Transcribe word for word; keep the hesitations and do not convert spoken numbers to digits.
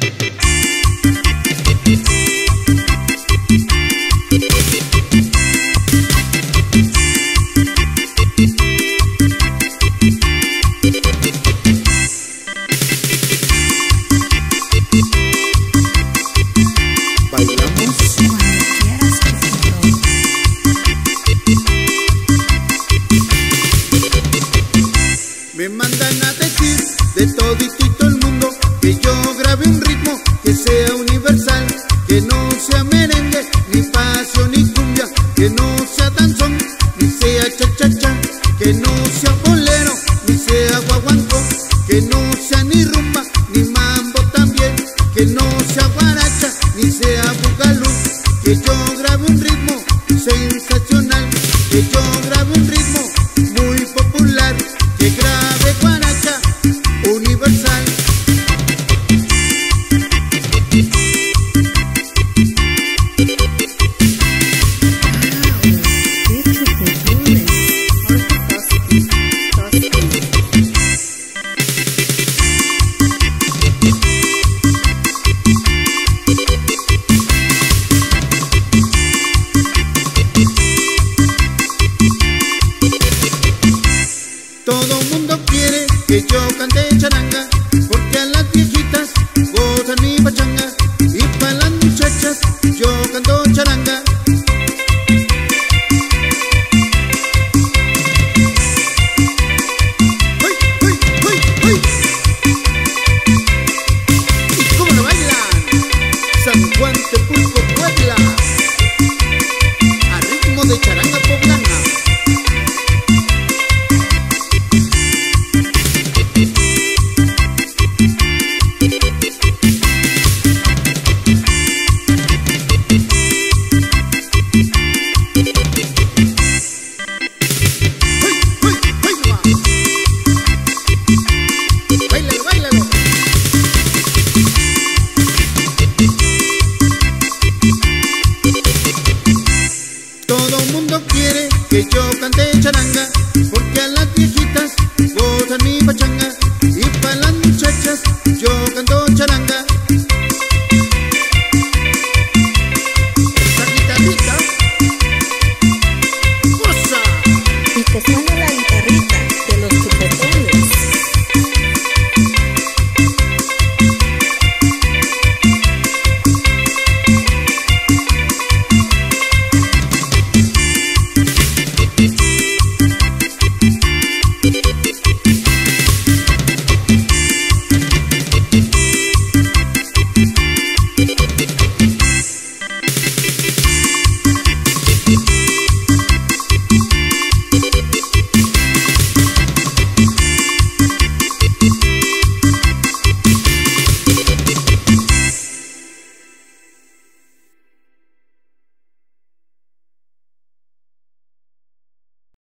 Me mandan a decir de todito y todo el mundo que yo grabe un ritmo que sea universal, que no sea merengue, ni pasión, ni cumbia, que no sea danzón, ni sea cha-cha-cha, que no sea bolero, ni sea guaguancó, que no sea ni rumba, ni mambo también, que no sea guaracha.